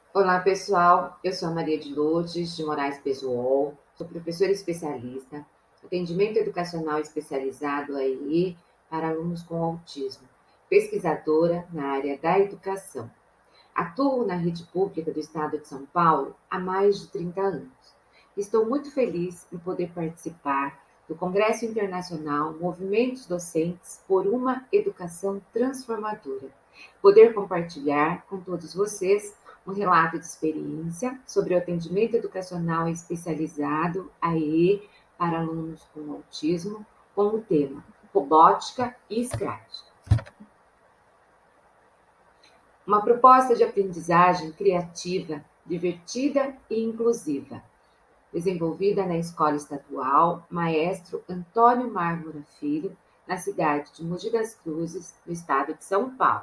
Olá, pessoal. Eu sou a Maria de Lourdes de Moraes Pesool, sou professora especialista, atendimento educacional especializado aí para alunos com autismo, pesquisadora na área da educação. Atuo na rede pública do Estado de São Paulo há mais de 30 anos. Estou muito feliz em poder participar do Congresso Internacional Movimentos Docentes por uma Educação Transformadora. Poder compartilhar com todos vocês um relato de experiência sobre o atendimento educacional especializado AE para alunos com autismo, com o tema Robótica e Scratch. Uma proposta de aprendizagem criativa, divertida e inclusiva, desenvolvida na Escola Estadual Maestro Antônio Mármora Filho, na cidade de Mogi das Cruzes, no estado de São Paulo.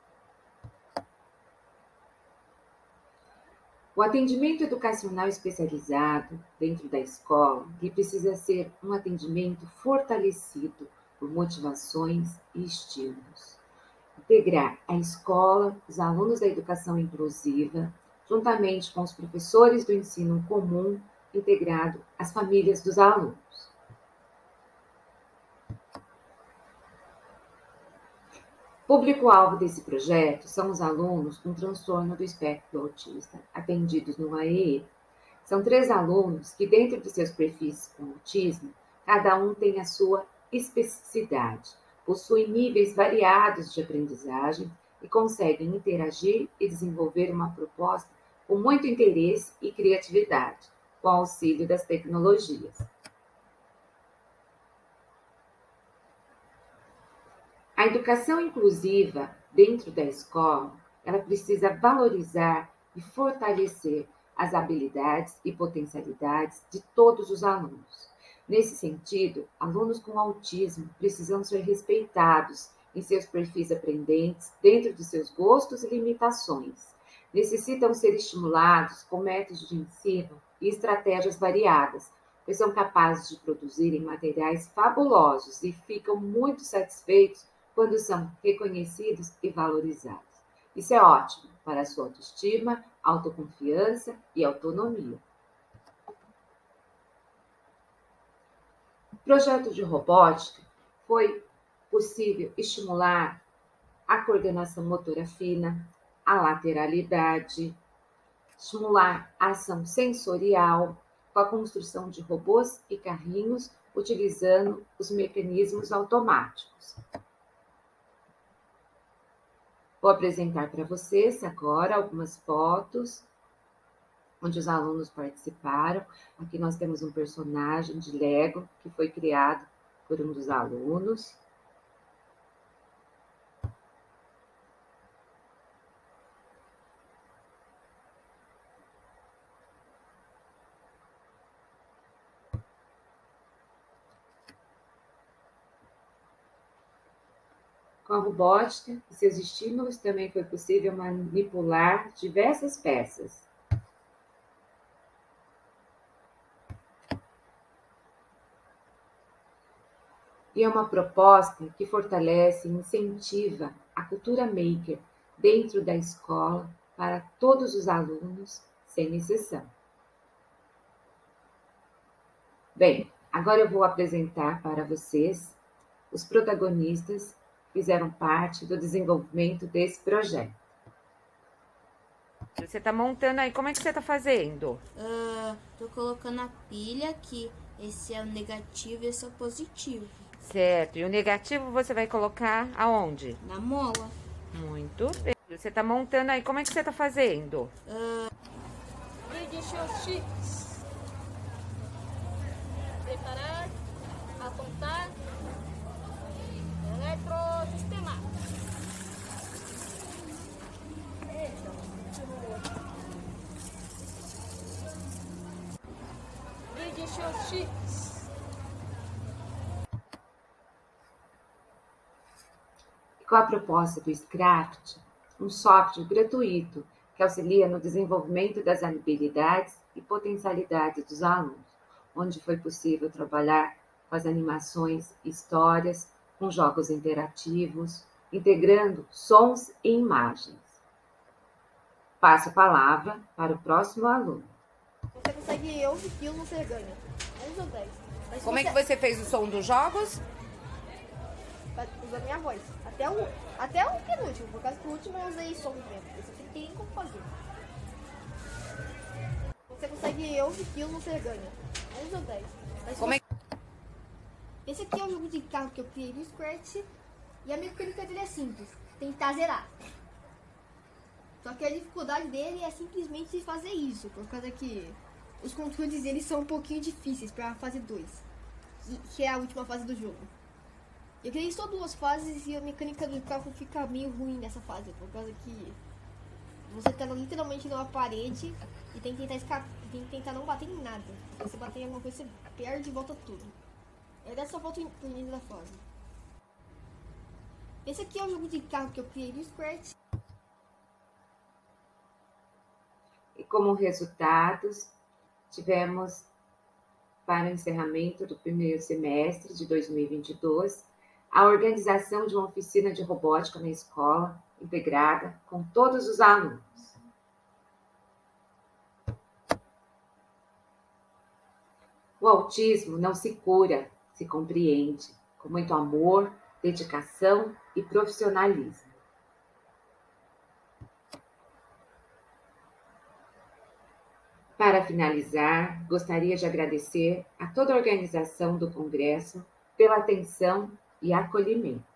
O atendimento educacional especializado dentro da escola ele precisa ser um atendimento fortalecido por motivações e estímulos. Integrar a escola, os alunos da educação inclusiva, juntamente com os professores do ensino comum, integrado às famílias dos alunos. O público-alvo desse projeto são os alunos com transtorno do espectro autista, atendidos no AEE. São 3 alunos que, dentro de seus perfis com autismo, cada um tem a sua especificidade, possuem níveis variados de aprendizagem e conseguem interagir e desenvolver uma proposta com muito interesse e criatividade, com o auxílio das tecnologias. A educação inclusiva dentro da escola, ela precisa valorizar e fortalecer as habilidades e potencialidades de todos os alunos. Nesse sentido, alunos com autismo precisam ser respeitados em seus perfis aprendentes, dentro de seus gostos e limitações. Necessitam ser estimulados com métodos de ensino e estratégias variadas, pois são capazes de produzirem materiais fabulosos e ficam muito satisfeitos quando são reconhecidos e valorizados. Isso é ótimo para a sua autoestima, autoconfiança e autonomia. O projeto de robótica foi possível estimular a coordenação motora fina, a lateralidade, estimular a ação sensorial com a construção de robôs e carrinhos utilizando os mecanismos automáticos. Vou apresentar para vocês agora algumas fotos onde os alunos participaram. Aqui nós temos um personagem de Lego que foi criado por um dos alunos. Com a robótica e seus estímulos também foi possível manipular diversas peças. E é uma proposta que fortalece e incentiva a cultura maker dentro da escola para todos os alunos, sem exceção. Bem, agora eu vou apresentar para vocês os protagonistas que fizeram parte do desenvolvimento desse projeto. Você está montando aí, como é que você está fazendo? Tô colocando a pilha aqui. Esse é o negativo e esse é o positivo. Certo, e o negativo você vai colocar aonde? Na mola. Muito bem. Você está montando aí, como é que você está fazendo? Prediction Sheets. Preparar, apontar, eletrosistema. Prediction Sheets. Com a proposta do Scratch, um software gratuito que auxilia no desenvolvimento das habilidades e potencialidades dos alunos, onde foi possível trabalhar com as animações, histórias, com jogos interativos, integrando sons e imagens. Passo a palavra para o próximo aluno. Você consegue 11 quilos, você ganha. 11 ou 10. Mas se Como é que você fez o som dos jogos? Usando minha voz. Até o penúltimo, por causa que o último eu usei som mesmo. Esse aqui não tem nem como fazer. Você consegue 11 quilos, você ganha. 11 ou 10. Mas Como é que... Esse aqui é um jogo de carro que eu criei no Scratch. E a mecânica dele é simples. Tentar zerar. Só que a dificuldade dele é simplesmente fazer isso. Por causa que os controles dele são um pouquinho difíceis para a fase 2. Que é a última fase do jogo. Eu criei só 2 fases e a mecânica do carro fica meio ruim nessa fase. Por causa que você tá literalmente numa parede e tem que tentar escapar. Tem que tentar não bater em nada. Se você bater em alguma coisa, você perde e volta tudo. Eu dessa volta pro início da fase. Esse aqui é um jogo de carro que eu criei no Scratch. E como resultados, tivemos, para o encerramento do primeiro semestre de 2022, a organização de uma oficina de robótica na escola, integrada com todos os alunos. O autismo não se cura, se compreende, com muito amor, dedicação e profissionalismo. Para finalizar, gostaria de agradecer a toda a organização do Congresso pela atenção e acolhimento.